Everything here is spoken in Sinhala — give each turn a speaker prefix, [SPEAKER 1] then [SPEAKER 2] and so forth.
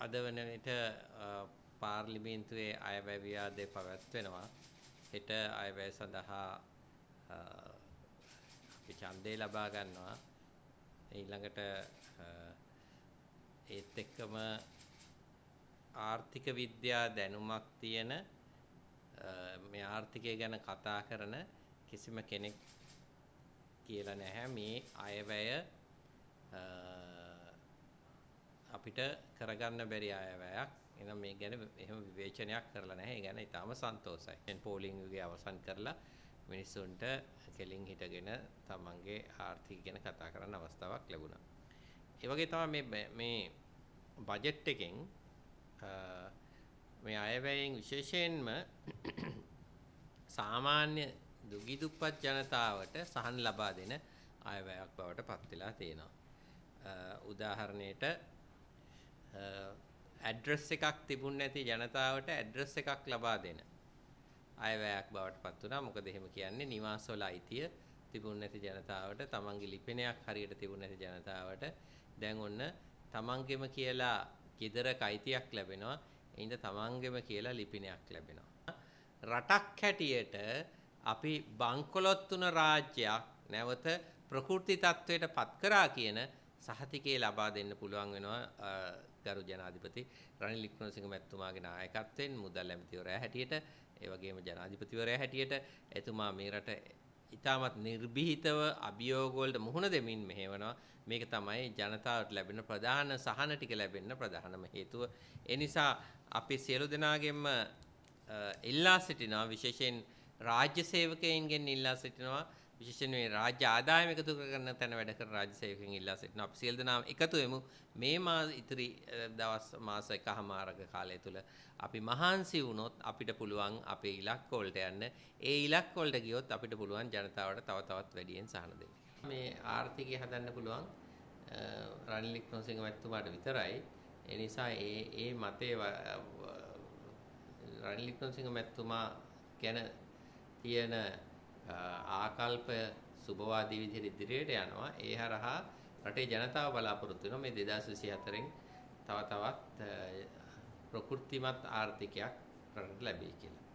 [SPEAKER 1] අද වන විට පාර්ලිමේන්තුවේ අයවැය විවාදය පැවැත්වෙනවා. හෙට අයවැය සඳහා අපි ඡන්දය ලබා ගන්නවා. ඊළඟට ඒත් එක්කම ආර්ථික විද්‍යා දැනුමක් තියෙන මේ ආර්ථිකය ගැන කතා කරන කිසිම කෙනෙක් කියලා නැහැ මේ අයවැය අපිට කරගන්න බැරි අයවැයක්. එහෙනම් මේ ගැන එහෙම විවේචනයක් කරලා නැහැ. ඒ ගැන ඊටාම සන්තෝෂයි. දැන් පෝලිං යුගය අවසන් කරලා මිනිස්සුන්ට කෙලින් හිටගෙන තමන්ගේ ආර්ථික ගැන කතා කරන්න අවස්ථාවක් ලැබුණා. ඒ වගේ තමයි මේ බජට් එකෙන් මේ අයවැයෙන් විශේෂයෙන්ම සාමාන්‍ය දුගී දුප්පත් ජනතාවට සහන ලබා දෙන අයවැයක් බවට පත් වෙලා තියෙනවා. උදාහරණයට ඇඩ්‍රස් එකක් තිබුණ නැති ජනතාවට ඇඩ්‍රස් එකක් ලබා දෙන අයවැයක් බවට පත් වුණා. මොකද එහෙම කියන්නේ නිවාසවල අයිතිය තිබුණ නැති ජනතාවට තමන්ගේ ලිපිනයක් හරියට තිබුණ නැති ජනතාවට දැන් ඔන්න තමන්ගෙම කියලා ගෙදරක අයිතියක් ලැබෙනවා. එයින්ද තමන්ගෙම කියලා ලිපිනයක් ලැබෙනවා. රටක් හැටියට අපි බංකොලොත් තුන රාජ්‍යයක් නැවත ප්‍රකෘති තත්වයට පත් කරා කියන සහතිකය ලබා දෙන්න පුළුවන් වෙනවා ගරු ජනාධිපති රනිල් වික්‍රමසිංහ මැතිතුමාගේ නායකත්වයෙන් මුදල් ඇමතිවරයා හැටියට ඒ වගේම ජනාධිපතිවරයා හැටියට එතුමා මේ රට ඉතාමත් නිර්භීතව අභියෝග වලට මුහුණ දෙමින් මෙහෙවනවා. මේක තමයි ජනතාවට ලැබෙන ප්‍රධාන සහන ටික ලැබෙන්න ප්‍රධානම හේතුව. ඒ නිසා අපි සියලු දෙනාගෙම ඉල්ලා සිටිනවා, විශේෂයෙන් රාජ්‍ය සේවකයන්ගෙන් ඉල්ලා සිටිනවා, විශේෂයෙන් මේ රාජ්‍ය ආදායම එකතු කරගන්න තැන වැඩ කරන රාජ්‍ය සේවකයන් ඉල්ලා සිටිනවා. අපි සියලු දෙනාම එකතු වෙමු මේ ඉතිරි දවස් මාස එකමාරක කාලය තුල අපි මහන්සි වුණොත් අපිට පුළුවන් අපේ ඉලක්ක වලට යන්න. ඒ ඉලක්ක වලට ගියොත් අපිට පුළුවන් ජනතාවට තව තවත් වැඩියෙන් සහන දෙන්න. මේ ආර්ථිකය හදන්න පුළුවන් රනිල් වික්‍රමසිංහ මැතිතුමාට විතරයි. ඒ නිසා ඒ මතේ රනිල් වික්‍රමසිංහ මැතිතුමා ගැන තියෙන ආකල්ප සුබවාදී විදිහට ඉදිරියට යනවා. ඒ හරහා රටේ ජනතාව බලාපොරොත්තු වෙනවා මේ 2024න් තව තවත් ප්‍රකෘතිමත් ආර්ථිකයක් රටට ලැබෙයි කියලා.